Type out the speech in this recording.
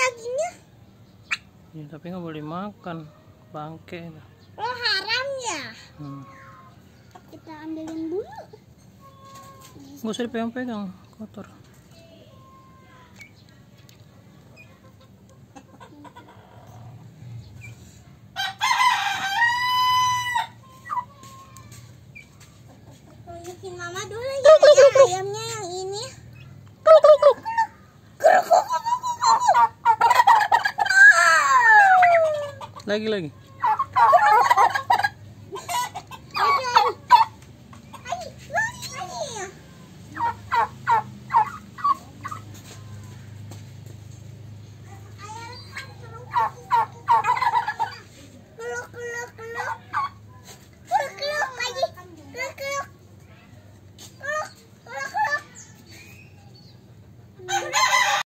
dagingnya. Ya, tapi nggak boleh makan bangke. Oh, haram ya. Kita ambilin dulu. Nggak usah dipegang-pegang, kotor. Tunjukin mama dulu ya, ayamnya yang ini. Lagi.